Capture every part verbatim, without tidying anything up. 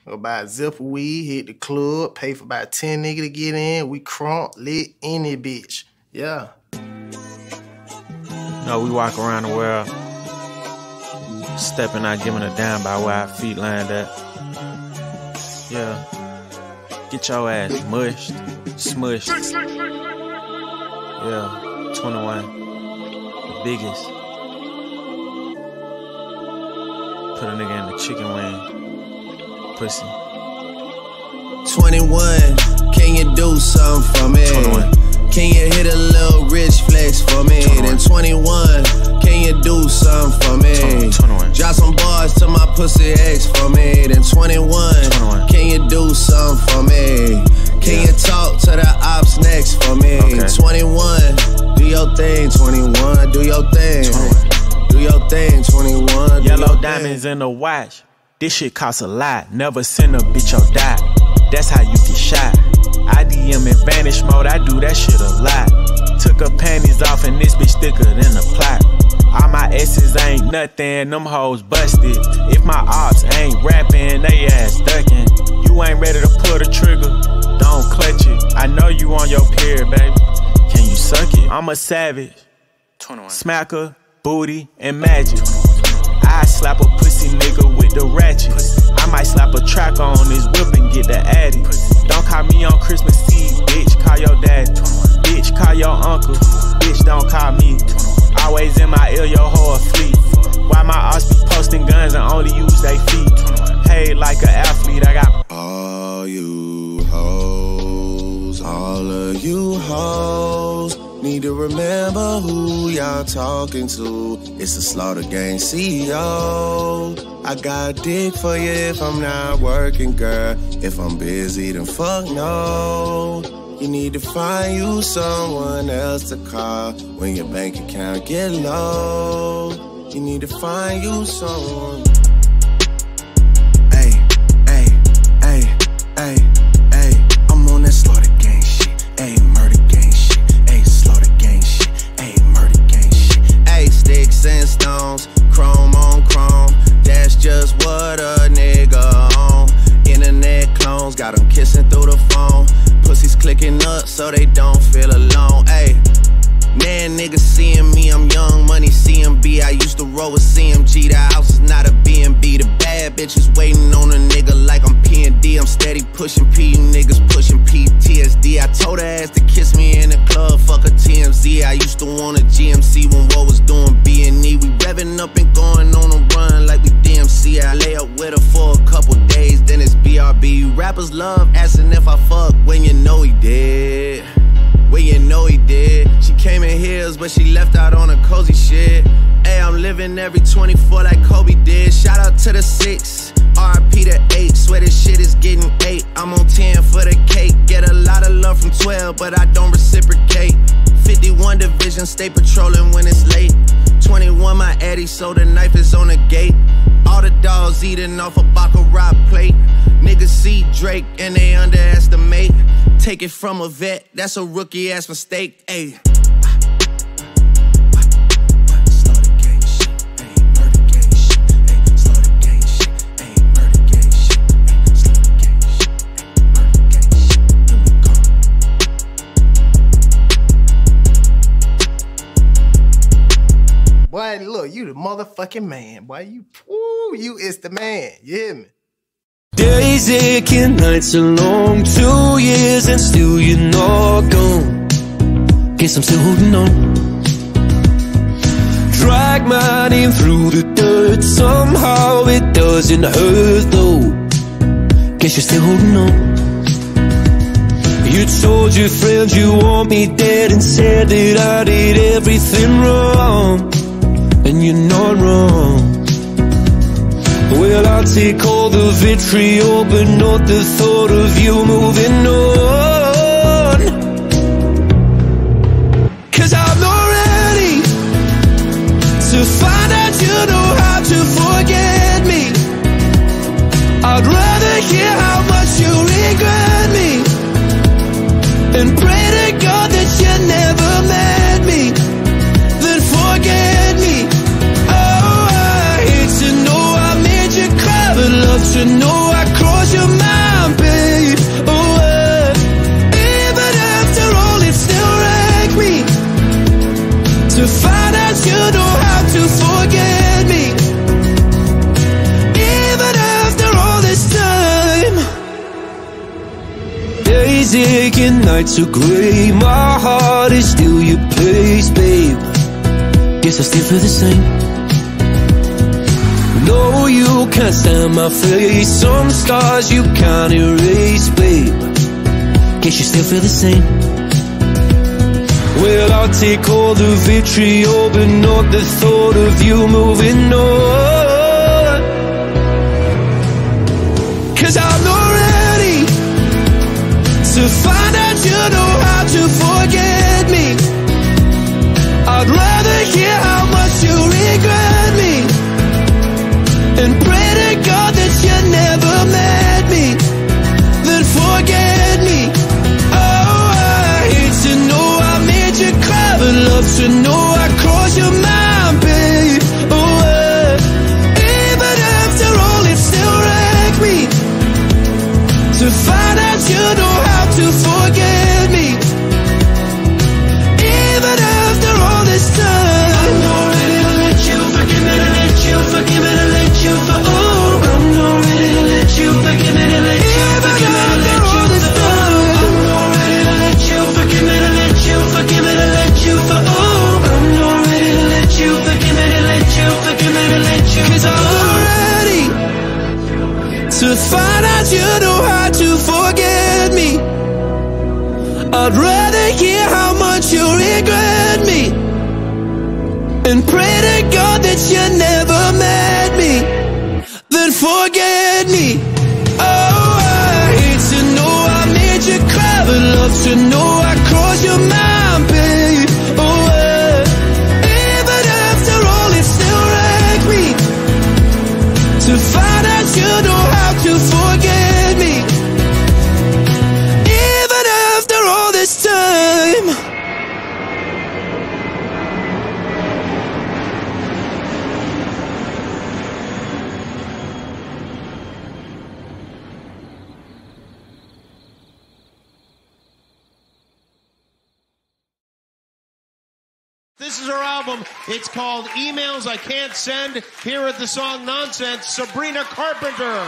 Go buy a zip of weed, hit the club, pay for about ten niggas to get in. We crunk, lit, any bitch. Yeah. No, we walk around the world, stepping out, giving a damn by where our feet land at. Yeah. Get your ass mushed, smushed. Yeah, twenty-one, the biggest. Put a nigga in the chicken wing, pussy. twenty-one, can you do something for me? twenty-one. Can you hit a little rich flex for me? twenty-one. Then twenty-one, can you do something for me? twenty-one. Drop some bars to my pussy ex for me. Then twenty-one, twenty-one. can you do something for me? Can yeah. you talk to the ops next for me? Okay. twenty-one, do your thing. twenty-one, do your thing. twenty-one. Do your thing. twenty-one, do Yellow your diamonds thing. in the watch. This shit costs a lot. Never send a bitch or die. That's how you get shot. I D M in vanish mode, I do that shit a lot. Took her panties off and this bitch thicker than a plot. All my S's ain't nothing, them hoes busted. If my ops ain't rapping, they ass ducking. You ain't ready to pull the trigger, don't clutch it. I know you on your period, baby. Can you suck it? I'm a savage. twenty-one. Smacker, booty, and magic. I slap a pussy nigga with the ratchet. I might slap a track on his whip and get the addy. Don't call me on Christmas Eve, bitch, call your daddy. Bitch, call your uncle, bitch, don't call me. Always in my ear, your whole fleet. Why my ops be posting guns and only use they feet? Paid like an athlete, I got all you hoes, all of you hoes need to remember who y'all talking to. It's the Slaughter Gang C E O. I got dick for you if I'm not working, girl. If I'm busy, then fuck no. You need to find you someone else to call when your bank account get low. You need to find you someone. Ay, ay, ay, ay, ay. I'm on that Slaughter Gang shit. Ay, murder gang shit. Ay, Slaughter Gang shit. Ay, murder gang shit. Ay, sticks and stones, chrome on chrome. That's just what a nigga on. Internet clones got them kissing through the phone. Pussies clicking up so they don't feel alone. Ayy, man, niggas seeing me, I'm young money C M B. I used to roll with C M G. The house is not a B and B. The bad bitches waiting on a nigga like I'm P and D. I'm steady pushing P, you niggas pushing P T S D. I told her ass to kiss me in the club, fuck a T M Z. I used to want a G M C when Woe was doing B and E. We revving up and going on a run like we D M C. I lay up with her for a couple days, then it's B R B. You rappers love asking if I fuck when you know he did. When you know he did. She came in heels, but she left out on a cozy shit. Hey, I'm living every twenty-four like Kobe did. Shout out to the six, R I P to eight. Swear this shit is getting eight. I'm on ten for the cake. Get a lot of love from twelve, but I don't reciprocate. fifty-one division, stay patrolling when it's late. twenty-one, my Eddie, so the knife is on the gate. All the dogs eating off a Baccarat plate. Niggas see Drake and they underestimate. Take it from a vet, that's a rookie ass mistake. Ayy. Boy, look, you the motherfucking man. Boy, you, woo, you is the man. You hear me? Days aching, nights are long. Two years and still you're not gone. Guess I'm still holding on. Drag my name through the dirt. Somehow it doesn't hurt though. Guess you're still holding on. You told your friends you want me dead and said that I did everything wrong. And you're not wrong. Well, I'll take all the vitriol, but not the thought of you moving on. Cause I'm not ready to find out you know how to forget me. I'd rather hear how much you regret me and pray to God that you never met me, then forget me. Oh, I hate to know I made you cry, but love to know I crossed your music and nights are gray. My heart is still your place, babe. Guess I still feel the same. No, you can't stand my face. Some stars you can't erase, babe. Guess you still feel the same. Well, I'll take all the vitriol, but not the thought of you moving on. Cause I'm not ready to find out you know how to forget me. I'd rather hear how much you regret me and pray to God that you never met me, then forget me. Oh, I hate to know I made you cry, but love to know I crossed your mind, babe. Oh, uh, even after all, it still wrecked me to find out you know how to forget me. Even after all this time, I'm not ready to let you forgive me, to let you forgive me, to let you for oh, I'm not ready to let you forgive me, to let you forgive me, to let you for oh, I'm not ready to let you forgive me, to let you forgive me, to let you for oh, I'm not ready to let you forgive me, to let you forgive me, to let you. Cause I'm not ready to find out you know how to forget me. I'd rather hear how much you regret me and pray to God that you never met me, then forget me. Oh, I hate to know I made you cry, but love to know I crossed your mind, babe. Oh, uh, even after all, it still wrecked me to find out you know how to forget me. Even after all this time. This is her album. It's called Emails I Can't Send. Here at the song Nonsense, Sabrina Carpenter.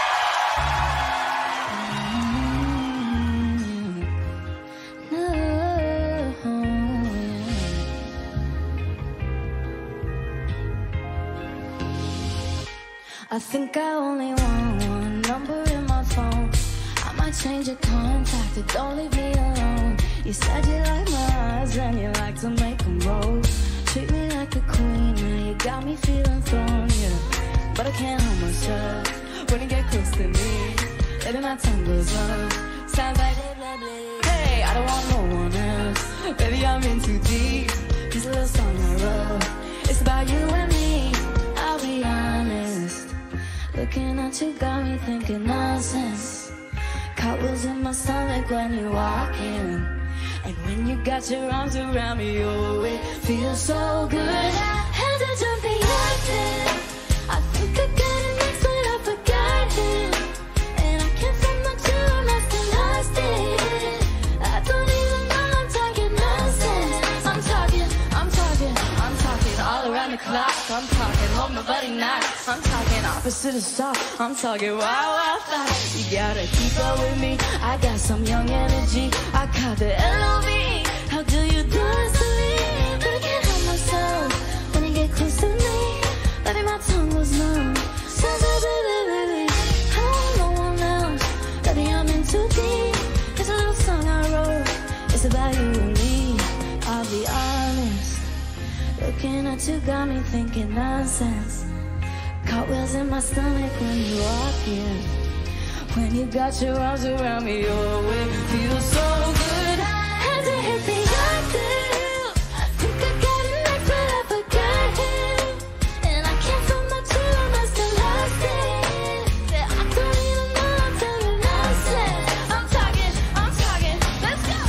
I think I only want one number in my phone. I might change your contact, but don't leave me alone. You said you like my eyes and you like to make them roll. Treat me like a queen, now you got me feeling thrown, yeah. But I can't hold myself when you get close to me. Baby, my tongue goes up, sounds like blah, blah, blah. Hey, I don't want no one else. Baby, I'm in too deep. This little song I wrote, it's about you and me, I'll be honest. Looking at you got me thinking nonsense. Cartwheels in my stomach when you walk in. And when you got your arms around me, oh, it feels so good. Hands are jumping acting. I think I got it next, but I forgot him. And I can't find my true, I'm lost and lost it. I don't even know I'm talking nonsense. I'm talking, I'm talking, I'm talking all around the clock. I'm talking hold my body knot. I'm talking opposite of stop. I'm talking wild, wild thought. You gotta keep up with me. I got some young energy. I caught the L O V E. How do you do this to me? But I can't help myself when you get close to me. Baby, my tongue was numb. Sounds like baby, baby. I don't want no one else. Baby, I'm in too deep. It's a little song I wrote. It's about you and me. I'll be honest. Looking at you got me thinking nonsense. Cartwheels in my stomach when you walk in. When you got your arms around me, oh, it feels so good. Had to hit the octave. I think I got it next, but I forgot him. And I can't find my true, I must have lost it. Yeah, I don't even know I'm telling nonsense. I'm talking, I'm talking, let's go.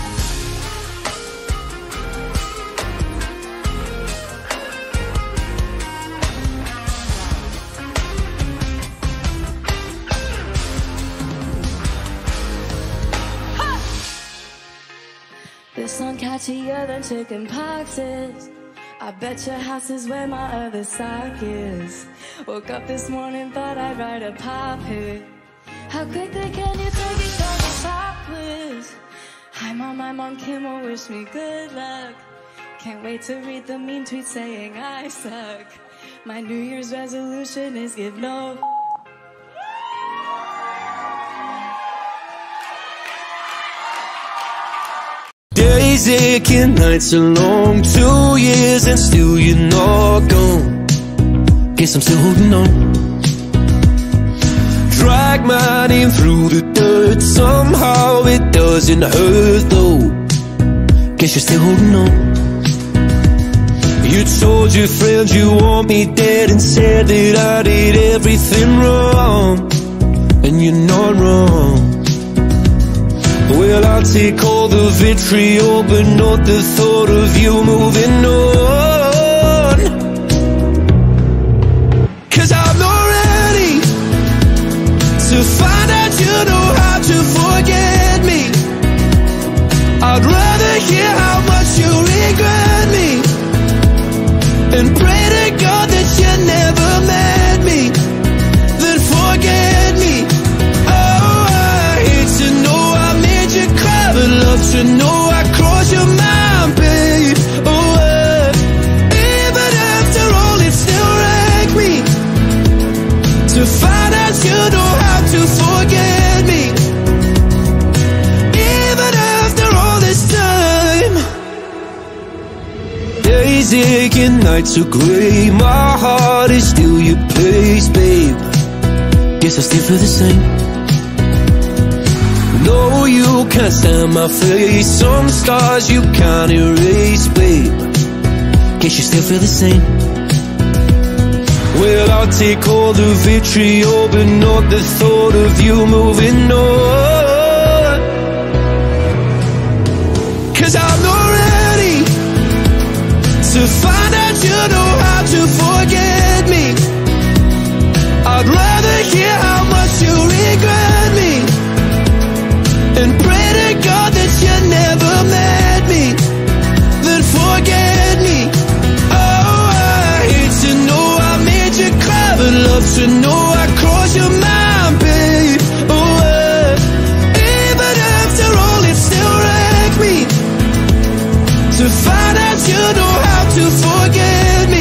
This song catchier than chicken poxes. I bet your house is where my other sock is. Woke up this morning, thought I'd write a pop hit. How quickly can you take it from me? pop quiz. Hi mom, my mom Kim will wish me good luck. Can't wait to read the mean tweet saying I suck. My New Year's resolution is give no. Days aching, nights are long. Two years and still you're not gone. Guess I'm still holding on. Drag my name through the dirt. Somehow it doesn't hurt though. Guess you're still holding on. You told your friends you want me dead and said that I did everything wrong. And you're not wrong. Well, I'll take all the vitriol, but not the thought of you moving on. Cause I'm not ready to find out you know how to forget me. I'd rather hear how much you regret me and pray to God that you never met me, then forget me. Oh, I hate to know I made you cry, but love to know I crossed your mind, babe. Oh, uh, even after all, it still wrecked me to find out you know how to forget me. Even after all this time. Days aching, nights are grey. My heart is still your place, babe. Guess I still feel the same. No, you can't stand my face. Some scars you can't erase, babe. Guess you still feel the same. Well, I'll take all the vitriol, but not the thought of you moving on. Cause I'm not ready to find out you know how to forget me. I'd rather hear how much you regret me and pray to God that you never met me, then forget me. Oh, I hate to know I made you cry, but love to know I crossed your mind, babe. Oh, uh, even after all, it still wrecked me to find out you know how to forget me.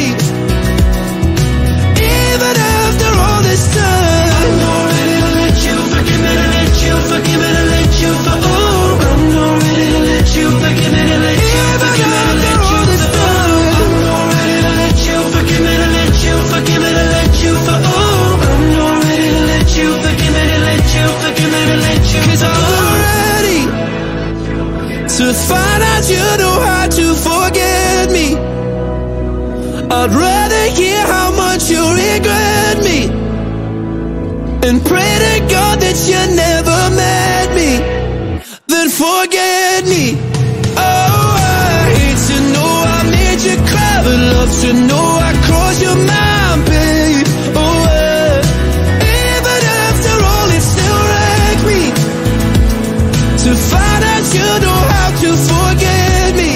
Even after all this time, I'm not ready to let you forgive me, to let you forgive me, to let you for oh, I'm not ready to let you forgive me, to let you forgive me, to let you for oh, I'm not ready to let you forgive me, to let you forgive me, to let you for oh, I'm not ready to let you forgive me, to let you forgive me, to let you. Cause I'm not ready to find out you know how to forget me. I'd rather hear how much you regret me and pray to God that you never met me, then forget me. Oh, I hate to know I made you cry, but love to know I crossed your mind, babe. Oh, uh, even after all, it still wrecked me to find out you know how to forget me.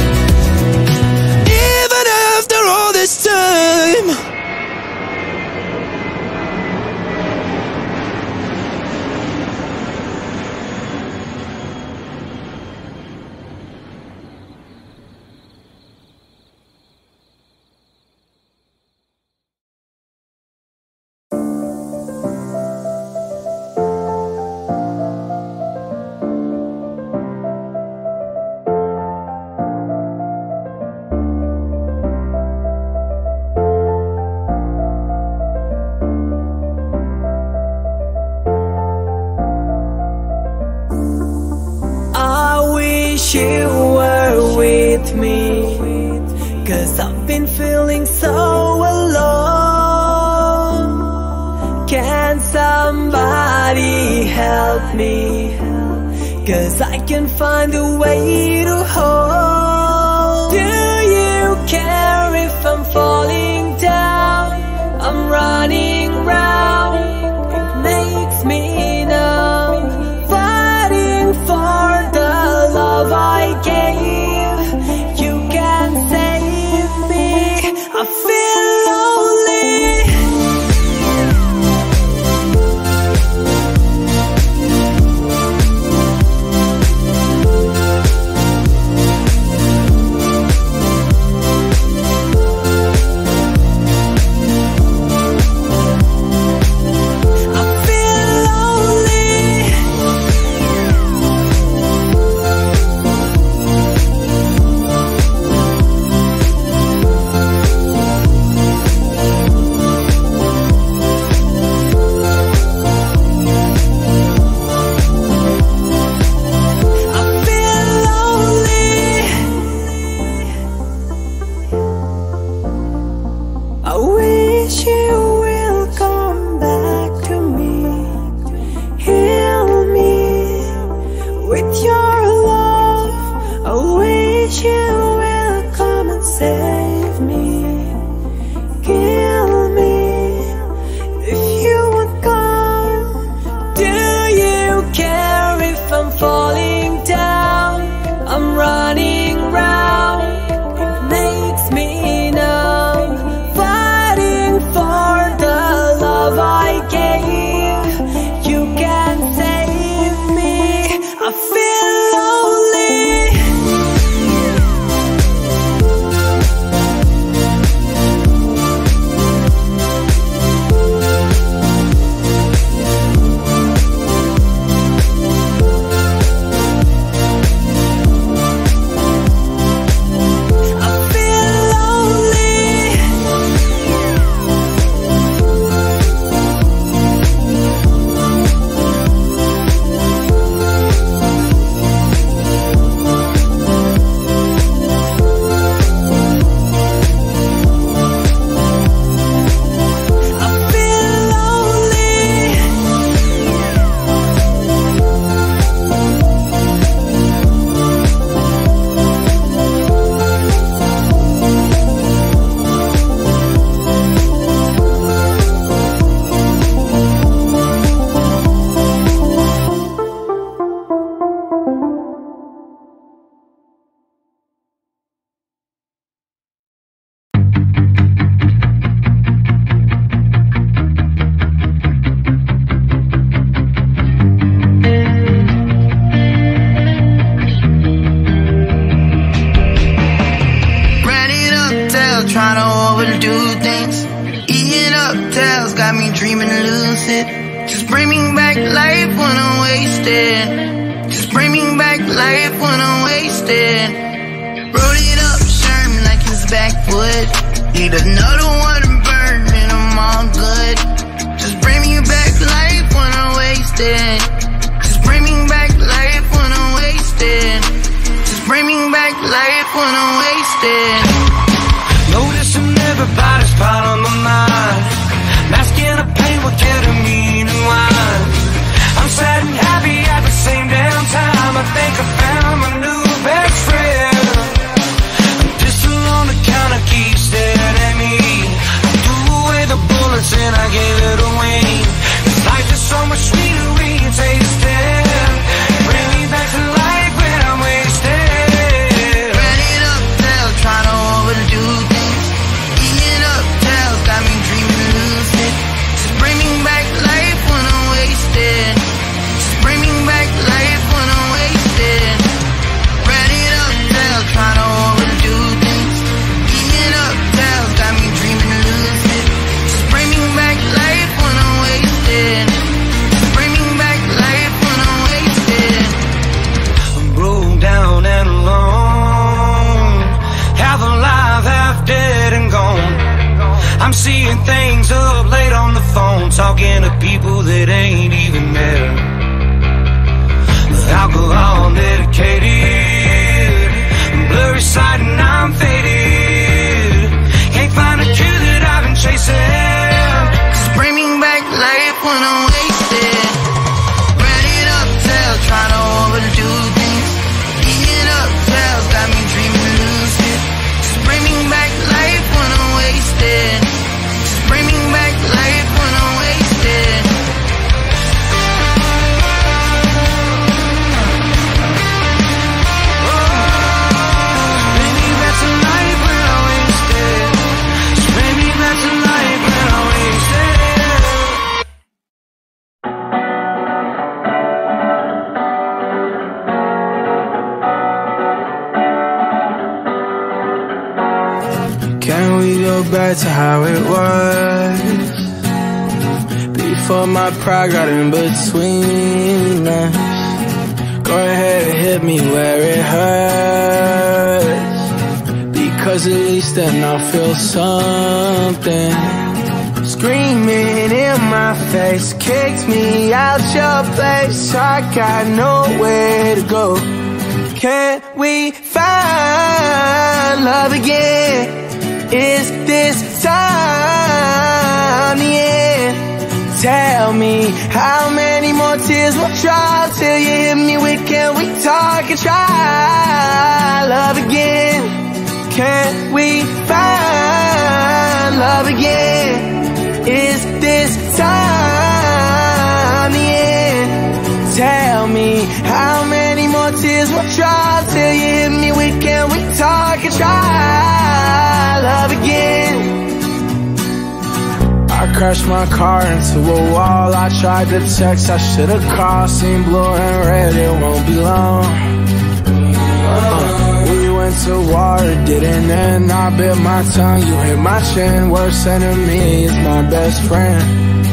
Even after all this time. You were with me, cause I've been feeling so alone. Can somebody help me? Cause I can't find a way to hold. Do you care if I'm falling down? I'm running round, it makes me numb. Fighting for the love I gave, you can save me. I feel lonely. with your love. I wish you will come and save me, kill me if you are gone. Do you care if I'm falling down? I'm running round, it makes me numb, fighting for the love I gave. You can save me, I feel lonely. Trying to overdo things, eating up tails, got me dreaming lucid. Just bring me back life when I'm wasted. Just bring me back life when I'm wasted. Roll it up, Sherm like his backwood. Need another one to burn and I'm all good. Just bring me back life when I'm wasted. Just bring me back life when I'm wasted. Just bring me back life when I'm wasted. Noticing everybody's part on my mind, masking the pain with ketamine and wine. I'm sad and happy at the same damn time. I think I found my new best friend. A pistol on the counter keeps staring at me. I threw away the bullets and I gave it away. This life is so much sweeter when you taste it. Bring me back to life when I'm wasted. Ran it up, tell, trying to overdo things, eating up tails, got me dreaming lucid. Just bring me back life when I'm wasted. Just bring me back life when I'm wasted. Ran it up, tell, trying to overdo things, eating up tails, got me dreaming lucid. Just bring me back life when I'm wasted. Just bring me back life when I'm wasted. I'm broke down and alone, half alive, half dead and gone. I'm seeing things up late on the phone, talking to people that ain't even there. The alcohol medicated, blurry sight and I'm faded. Can't find a cure that I've been chasing. Just bring me back life when I'm wasted. Ran it up, tell, trying to overdo things, eating up tails, got me dreaming lucid. Just bring me back life when I'm wasted. Just bring me back life when I'm wasted. Bring me back to life when I'm wasted. Just bring me back to life when I'm wasted. Can we go back to how it was? Before my pride got in between us. Go ahead and hit me where it hurts, because at least then I'll feel something. Screaming in my face, kicked me out your place. I got nowhere to go. Can we find love again? Is this time the end? Tell me, how many more tears will drop till you hit me with, can we talk and try love again? Can we find love again? Is this time the end? Tell me, how many more tears will drop till you hit me with, can we talk and try love again? I crashed my car into a wall. I tried to text, I should've called. Seen blue and red, it won't be long. uh, We went to war, it didn't end. I bit my tongue, you hit my chin. Worst enemy is my best friend.